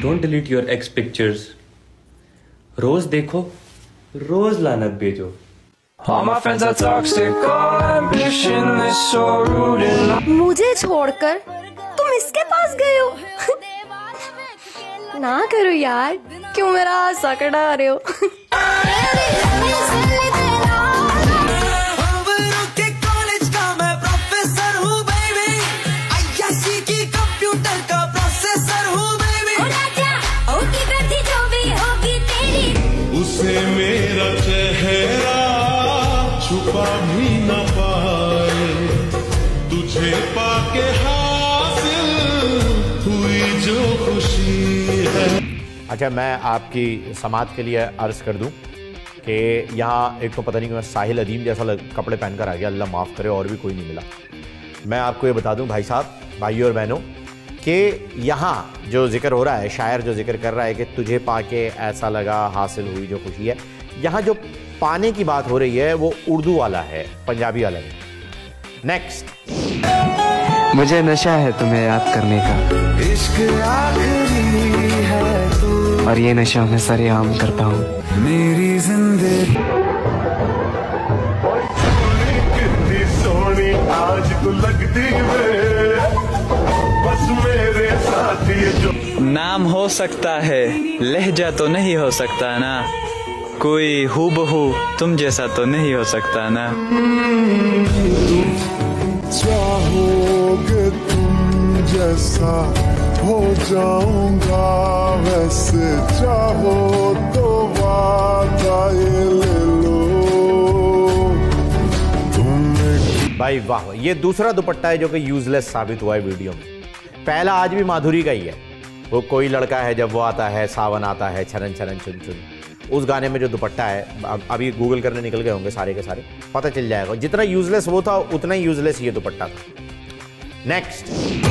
Don't delete your ex pictures. रोज देखो, रोज लानत भेजो। All my friends are toxic, all ambition is so rude and मुझे छोड़कर तुम इसके पास गए हो। ना करो यार, क्यों मेरा हासा कटा रहे हो? उसे मेरा चेहरा छुपा भी न पाए, तुझे पाके हासिल हुई जो खुशी है। अच्छा, मैं आपकी समात के लिए अर्ज कर दूं कि यहाँ एक तो पता नहीं कि मैं साहिल अदीम जैसा कपड़े पहनकर आ गया, अल्लाह माफ़ करे, और भी कोई नहीं मिला। मैं आपको ये बता दूं भाई साहब, भाइयों और बहनों, कि यहाँ जो जिक्र हो रहा है, शायर जो जिक्र कर रहा है कि तुझे पाके ऐसा लगा हासिल हुई जो खुशी है, यहाँ जो पाने की बात हो रही है वो उर्दू वाला है, पंजाबी वाला है। नेक्स्ट। मुझे नशा है तुम्हें याद करने का, इश्क आखिरी है तू, और ये नशा मैं सरेआम करता हूँ। मेरी जिंदगी कितनी सोनी आज को लगती है, बस मेरे साथी जो नाम हो सकता है, लहजा तो नहीं हो सकता ना, कोई हूबहू तुम जैसा तो नहीं हो सकता ना। चाहोगे तुम जैसा हो जाऊंगा, वैसे चाहो तो वादा ये ले लो तुम। भाई वाह, ये दूसरा दुपट्टा है जो कि यूजलेस साबित हुआ है वीडियो में। पहला आज भी माधुरी का ही है, वो कोई लड़का है जब वो आता है, सावन आता है, छरन छरन चुन चुन, उस गाने में जो दुपट्टा है, अभी गूगल करने निकल गए होंगे सारे के सारे, पता चल जाएगा। जितना यूजलेस वो था उतना ही यूजलेस ये दुपट्टा था। नेक्स्ट।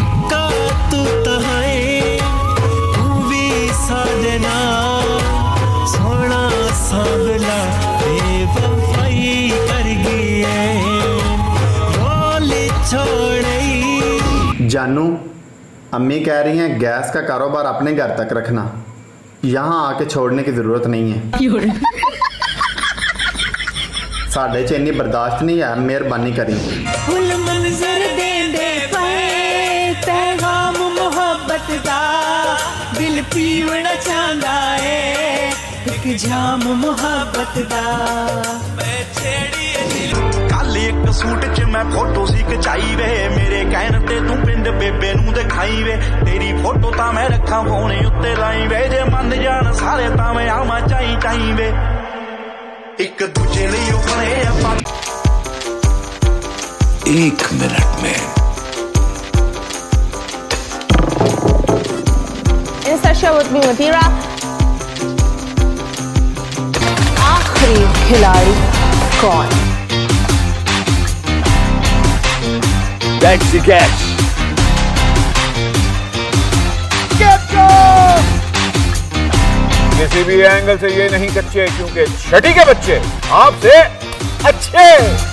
जानू, अम्मी कह रही हैं गैस का कारोबार अपने घर तक रखना, यहाँ आके छोड़ने की जरूरत नहीं है। साढ़े च इन्नी बर्दाश्त नहीं है, मेहरबानी करी। मोहब्बत दा दिल पीवना चाहता है, एक जाम मोहब्बत दा। कल एक सूट च मैं फोटो सी खचाई वे, मेरे कहने ते तू पिंड बेबे नू दिखाई वे, तेरी फोटो ता मैं रखा फोने उत्ते लाई वे, जे मन जान सारे ता मैं आवा चाई चाई वे, एक दूजे लिए बने अपन। एक मिनट में इंस्टा विद मी मतीरा, आखिरी खिलाड़ी कौन? That's the catch. किसी भी एंगल से ये नहीं कच्चे, क्योंकि छठी के बच्चे आपसे अच्छे।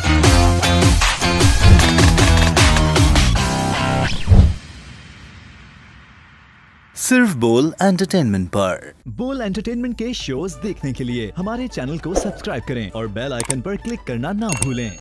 सिर्फ बोल एंटरटेनमेंट पर। बोल एंटरटेनमेंट के शोज देखने के लिए हमारे चैनल को सब्सक्राइब करें और बेल आइकन पर क्लिक करना ना भूलें।